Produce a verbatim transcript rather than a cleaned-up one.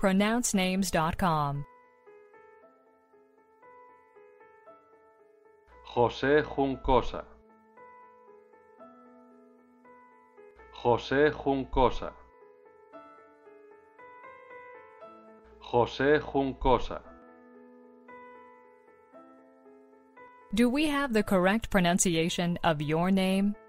pronounce names dot com. José Juncosa. José Juncosa. José Juncosa. Do we have the correct pronunciation of your name?